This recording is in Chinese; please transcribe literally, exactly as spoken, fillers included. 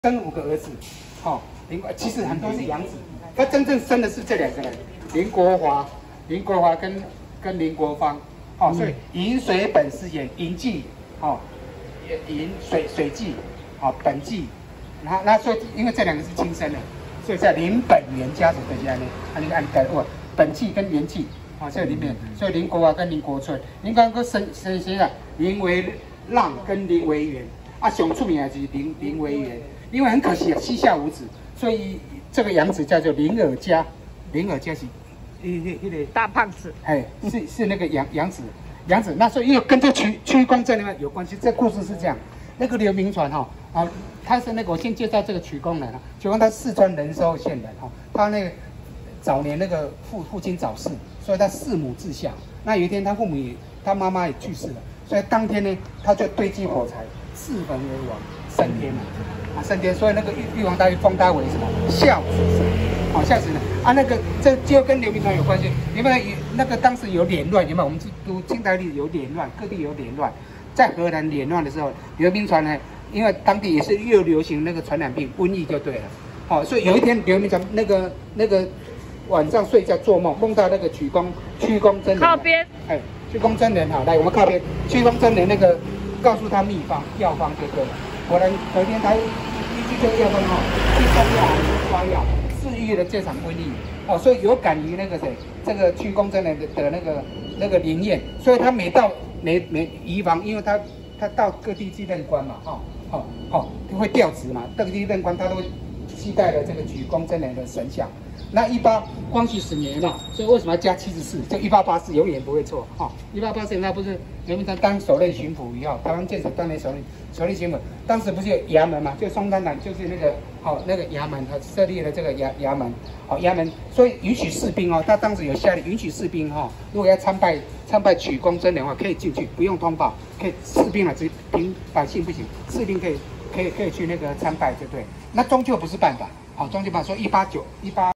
生五个儿子，哦，林其实很多是养子，他真正生的是这两个人，林国华、林国华跟跟林国芳，哦，所以寅水本是演寅纪，哦，寅水水纪，哦，本纪，然后那所以因为这两个是亲生的，所以叫林本元家族的家呢，按按改哦，本纪跟元纪，啊，这里面，所以林国华跟林国春，林刚刚生生生啊，林维让跟林维元，啊，上出名的就是林林维元。因为很可惜啊，膝下无子，所以这个养子叫做林尔嘉。林尔嘉是一一一个大胖子， 哎，是是那个养养子，养子。那时候因为跟这屈屈公正有关系，这故事是这样。那个刘铭传哈啊，他是那个我先介绍这个曲公人啊，曲公他四川仁寿县人哈，他那个早年那个父父亲早逝，所以他弑母至孝。那有一天他父母也他妈妈也去世了，所以当天呢他就堆积火柴，自焚而亡，升天了。啊，升天，所以那个玉玉皇大帝封他为什么孝子神？好、哦，孝子神啊，那个这就跟刘铭传有关系。有没有那个当时有敛乱？有没有？我们读清代历有敛乱，各地有敛乱。在荷兰敛乱的时候，刘铭传呢，因为当地也是又流行那个传染病瘟疫就对了。好、哦，所以有一天刘铭传那个那个晚上睡觉做梦，梦到那个曲公屈公真人。 靠边。 哎，屈公真人好，来我们靠边。屈公真人那个告诉他秘方药方就对了。果然隔天他依据这个药方哈，去中药抓药，治愈了这场瘟疫哦，所以有感于那个谁，这个屈公真人的的那个那个灵验，所以他每到每每移防，因为他他到各地去任官嘛，哈、哦，好、哦，好会调职嘛，各地任官他都会期待了这个曲公真人的神像。那一八光绪十年嘛，所以为什么要加七十四？就一八八四永远不会错哈。一八八四年他不是刘铭传当首任巡抚以后，台湾建省当年首任首任巡抚，当时不是有衙门嘛？就松山南就是那个好、哦、那个衙门，他设立了这个衙衙门，好、哦、衙门，所以允许士兵哦，他当时有下令允许士兵哈、哦，如果要参拜参拜曲公真人的话，可以进去，不用通报，可以士兵啊，只凭百姓不行，士兵可以可以可以去那个参拜，对不对？那终究不是办法，好、哦，终究办法说一八九一八。